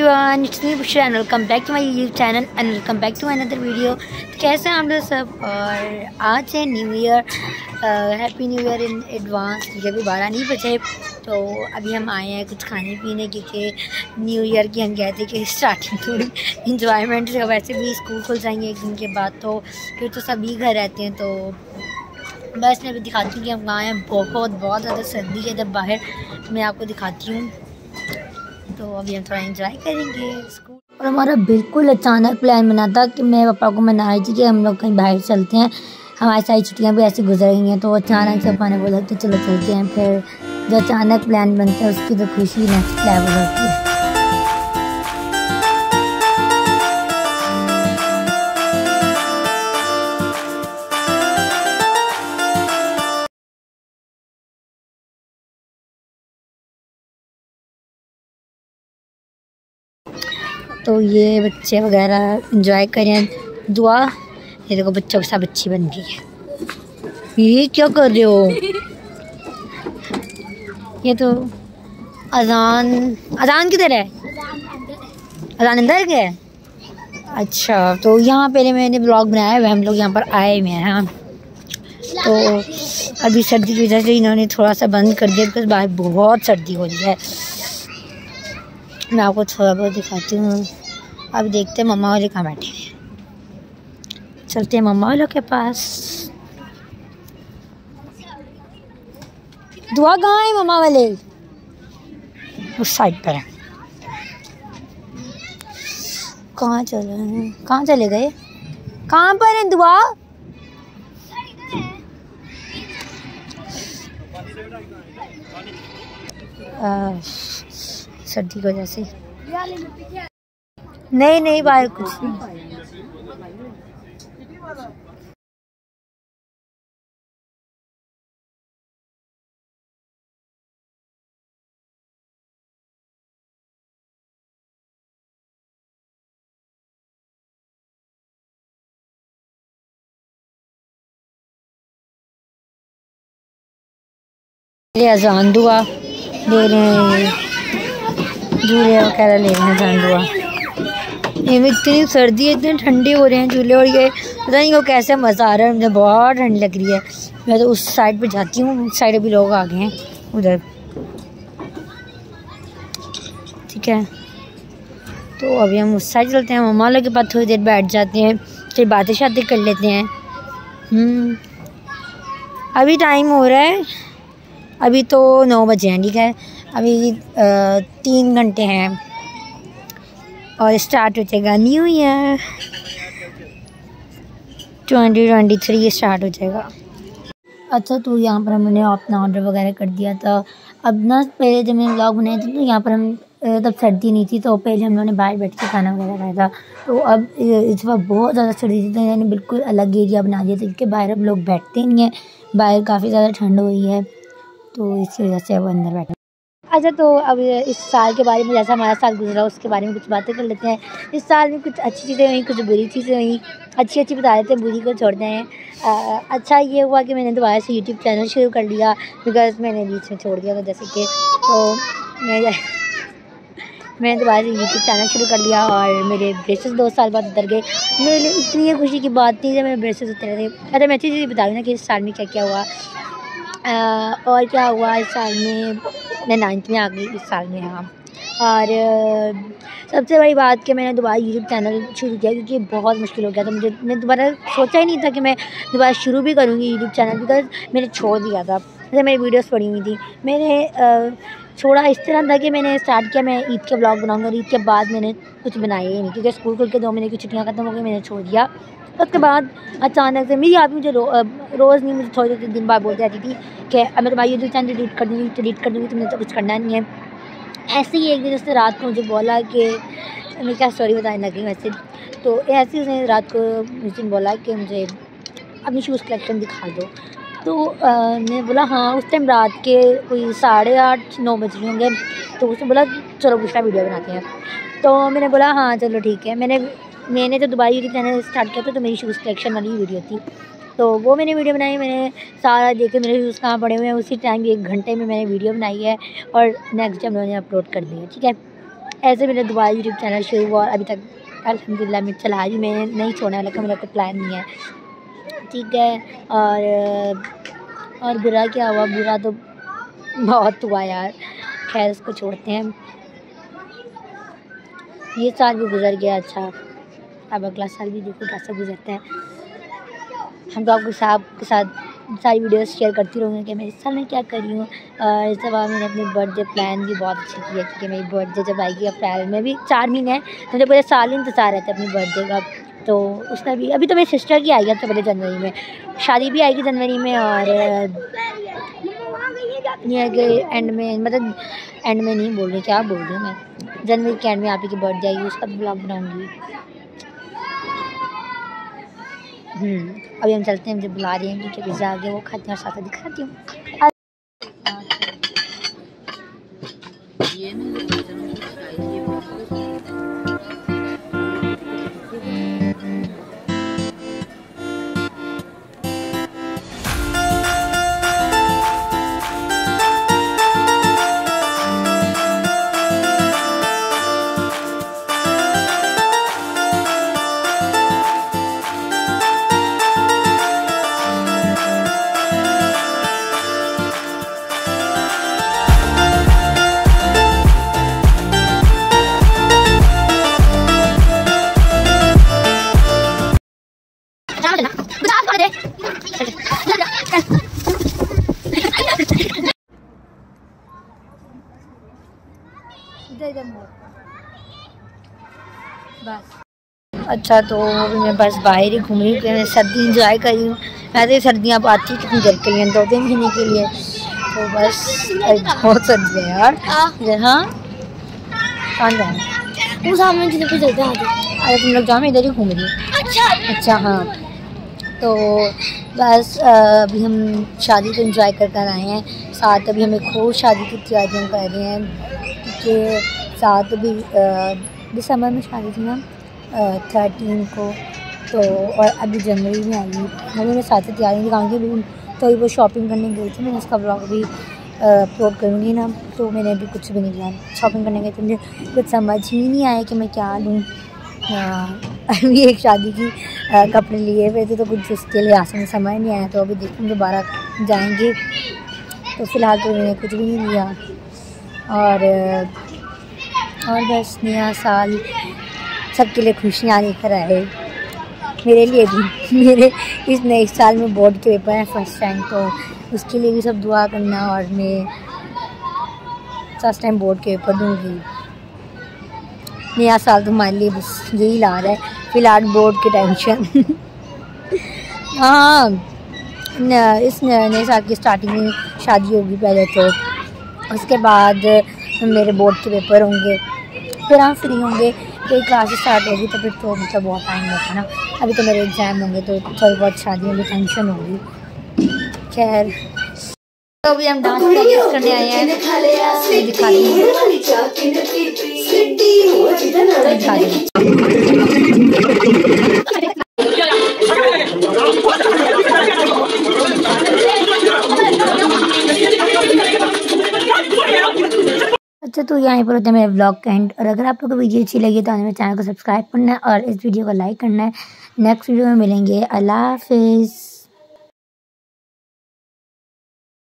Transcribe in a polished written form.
Everyone, it's me Bushra and welcome back to my YouTube channel and welcome back to another video. तो कैसे हैं आप लोग सब। और आज है new year, happy new year in advance. मुझे अभी 12 नहीं बजे, तो अभी हम आए हैं कुछ खाने पीने, क्योंकि न्यू ईयर की हम कहते हैं कि स्टार्टिंग थोड़ी इंजॉयमेंट से। वैसे भी स्कूल खुल जाएंगे एक दिन के बाद, तो फिर तो सभी घर रहते हैं। तो बस मैं अभी दिखाती हूँ कि हम कहाँ हैं। बहुत ज़्यादा सर्दी है जब बाहर, मैं आपको दिखाती हूँ। तो अभी हम थोड़ा एंजॉय करेंगे स्कूल। और हमारा बिल्कुल अचानक प्लान बना था कि मैं पापा को मना रही थी कि हम लोग कहीं बाहर चलते हैं। हमारी सारी छुट्टियां भी ऐसे गुजर गई हैं, तो अचानक से पापा ने बोला कि चलो चलते हैं। फिर जो अचानक प्लान बनता है उसकी तो खुशी नेक्स्ट लेवल होती है। तो ये बच्चे वगैरह एंजॉय करें, दुआ। ये देखो बच्चों के साथ बच्ची बन गई है। ये क्या कर रहे हो? ये तो अजान किधर है? अजान अंदर के है। अच्छा, तो यहाँ पहले मैंने ब्लॉग बनाया है, हम लोग यहाँ पर आए हुए हैं। हाँ, तो अभी सर्दी की वजह से इन्होंने थोड़ा सा बंद कर दिया, बिकॉज बाहर बहुत सर्दी हो रही है। मैं आपको थोड़ा बहुत दिखाती हूँ। अब देखते हैं मम्मा वाले कहाँ बैठे हैं। चलते हैं मम्मा वालों के पास। दुआ कहाँ है? मम्मा वाले उस साइड पर है। कहाँ चले हैं? कहाँ चले गए? कहाँ पर है दुआ? सर्दी की वजह से नहीं बाहर कुछ नहीं। अजान दुआ ले रहे हैं, झूले वगैरह ले रहे हैं। अजान दुआ, ये इतनी सर्दी है, इतने ठंडे हो रहे हैं झूले। और ये पता नहीं वो कैसे मज़ा आ रहा है। मुझे बहुत ठंड लग रही है। मैं तो उस साइड पे जाती हूँ, उस साइड भी लोग आ गए हैं उधर। ठीक है, तो अभी हम उस साइड चलते हैं। मम्मा लोग के पास थोड़ी देर बैठ जाते हैं, फिर बातें शातें कर लेते हैं। अभी टाइम हो रहा है, अभी तो 9 बजे हैं। ठीक है, अभी 3 घंटे हैं और स्टार्ट हो जाएगा न्यू ईयर 2023 स्टार्ट हो जाएगा। अच्छा, तो यहाँ पर हमने अपना ऑर्डर वगैरह कर दिया था। अब ना पहले जब मैंने व्लॉग बनाए थे तो यहाँ पर हम तब सर्दी नहीं थी, तो पहले हम लोगों ने बाहर बैठ के खाना वगैरह खाया था। तो अब इस वक्त बहुत ज़्यादा सर्दी थी, तो मैंने बिल्कुल अलग एरिया बना दिया था, क्योंकि बाहर अब लोग बैठते नहीं हैं। बाहर काफ़ी ज़्यादा ठंड हुई है, तो इस वजह से अब अंदर बैठे। अच्छा, तो अब इस साल के बारे में, जैसा हमारा साल गुजरा उसके बारे में कुछ बातें कर लेते हैं। इस साल में कुछ अच्छी चीज़ें हुई, कुछ बुरी चीज़ें हुई। अच्छी बता देते हैं, बुरी को छोड़ते हैं। अच्छा ये हुआ कि मैंने दोबारा से यूट्यूब चैनल शुरू कर लिया, बिकॉज मैंने बीच में छोड़ दिया था। जैसे कि तो मैंने दोबारा से यूट्यूब चैनल शुरू कर लिया और मेरे ब्रेसेस 2 साल बाद उतर गए। मेरे लिए इतनी खुशी की बात थी जब मेरे ब्रेसेस उतरे थे। अच्छा, मैं अच्छी चीज़ बता दूँ ना कि इस साल में क्या क्या हुआ। और क्या हुआ इस साल में, मैं 9th में आ गई इस साल में। हाँ, और सबसे बड़ी बात कि मैंने दोबारा यूट्यूब चैनल शुरू किया, क्योंकि बहुत मुश्किल हो गया था मुझे। मैं दोबारा सोचा ही नहीं था कि मैं दोबारा शुरू भी करूँगी यूट्यूब चैनल, बिकॉज मैंने छोड़ दिया था। जैसे मेरी वीडियोस पड़ी हुई थी, मैंने छोड़ा इस तरह था कि मैंने स्टार्ट किया मैं ईद के ब्लॉग बनाऊँगा, और ईद के बाद मैंने कुछ बनाया ही नहीं, क्योंकि स्कूल खुल के 2 महीने की छुट्टियाँ ख़त्म हो गई, मैंने छोड़ दिया। उसके बाद अचानक से मेरी आप मुझे रोज़ नहीं, मुझे थोड़े दिन बाद बोलती रहती थी कि मैं तुम्हारी यूट्यूब चैनल डिलीट कर दूँगी, तुमने तो कुछ करना नहीं है। ऐसे ही एक दिन उसने रात को मुझे बोला कि मैं क्या स्टोरी बताने लगी वैसे, तो ऐसे ही उसने रात को उस दिन बोला कि मुझे अपनी शूज़ कलेक्शन दिखा दो। तो मैंने बोला हाँ। उस टाइम रात के कोई 8:30-9 बज रहे होंगे। तो उसने बोला चलो दूसरा वीडियो बनाते हैं। तो मैंने बोला हाँ चलो ठीक है। मैंने जब दोबारा यूट्यूब चैनल स्टार्ट किया था तो मेरी शूज़ कलेक्शन वाली वीडियो थी, तो वो मैंने वीडियो बनाई। मैंने सारा देखे मेरे शूज़ कहाँ पड़े हुए हैं, उसी टाइम 1 घंटे में मैंने वीडियो बनाई है और नेक्स्ट डे हम लोगों ने अपलोड कर दी है। ठीक है, ऐसे मेरा दोबारा यूट्यूब चैनल शुरू हुआ और अभी तक अल्हम्दुलिल्लाह मैं चला रही, मैं नहीं छोड़ने वाला, मेरा कोई प्लान नहीं है, ठीक है। और बुरा क्या हुआ, बुरा तो बहुत हुआ यार, खैर उसको छोड़ते हैं। ये साल भी गुजर गया, अच्छा अब अगला साल भी देखो कैसा गुजरता है। हम तो आपके साथ सारी वीडियोस शेयर करती रहूँगी कि मैं इस साल में क्या कर रही हूँ। इस दफ़ा मैंने अपनी बर्थडे प्लान भी बहुत अच्छी की है, क्योंकि मेरी बर्थडे जब आएगी अप्रैल में, भी 4 महीने हैं, तो मुझे पूरे साल इंतज़ार रहता है अपनी बर्थडे का। तो उसका भी अभी तो मेरी सिस्टर की आएगी तो पहले जनवरी में, शादी भी आएगी जनवरी में, और ये है कि एंड में, मतलब एंड में नहीं बोल रही, क्या बोल रही हूँ मैं, जनवरी के एंड में आप ही की बर्थडे आएगी, उसका भी ब्लॉग बनाऊँगी। अभी हम चलते हैं, मुझे बुला रही हैं क्योंकि पिज़्ज़ा आ गया, वो खाते हैं और साथ दिखाती हूँ। बस अच्छा, तो मैं बस बाहर ही घूम रही हूँ, मैं सर्दी इंजॉय कर रही हूँ। वैसे सर्दियाँ अब आती कितनी देर के लिए, 2-3 महीने के लिए, तो बस बहुत सर्दी है यार। हाँ कौन जाए वो सामने जिधर पे चलते हैं, अरे तुम लोग जाओ, मैं इधर ही घूम रही हूँ। अच्छा हाँ, तो बस अभी हम शादी को एंजॉय कर आए हैं, साथ अभी हम एक और शादी की तैयारियाँ कर रहे हैं, क्योंकि साथ अभी दिसंबर में शादी थी ना 13 को, तो और अभी जनवरी में आई, मैं साथ तैयारी दिखाऊंगी अभी। तो अभी वो शॉपिंग करने गई थी, मैंने उसका ब्लॉग भी अपलोड करूँगी ना, तो मैंने अभी कुछ भी नहीं लिया, शॉपिंग करने गई तो मुझे कुछ समझ ही नहीं आया कि मैं क्या लूँ। अभी एक शादी की कपड़े लिए हुए थे, तो कुछ उसके लिहाज में समझ नहीं आया, तो अभी देखूँ दोबारा जाएंगे। तो फ़िलहाल तो मैंने कुछ भी नहीं लिया, और बस नया साल सबके लिए खुशियाँ लेकर आए, मेरे लिए भी। मेरे इस नए साल में बोर्ड के पेपर हैं फर्स्ट टाइम, तो उसके लिए भी सब दुआ करना, और मैं फर्स्ट टाइम बोर्ड के पेपर दूँगी। नया साल तुम्हारे लिए बस यही ला रहा है, फ़िलहाल बोर्ड की टेंशन। हाँ, इस नए साल की स्टार्टिंग में शादी होगी पहले, तो उसके बाद मेरे बोर्ड के पेपर होंगे, फिर हम फ्री होंगे, फिर क्लासेस स्टार्ट होगी, तो फिर तो मतलब बहुत टाइम होता है ना। अभी तो मेरे एग्ज़ाम होंगे, तो थोड़ी बहुत शादियों में टेंशन होगी। खैर, तो अभी हम डांस प्रैक्टिस करने आए हैं, दिखा रही हूँ। अच्छा, तो यहाँ पर होता है मेरा ब्लॉग का एंड, और अगर आप लोगों को वीडियो अच्छी लगी तो हमें चैनल को सब्सक्राइब करना है और इस वीडियो को लाइक करना है। नेक्स्ट वीडियो में मिलेंगे, अल्लाह हाफिज़।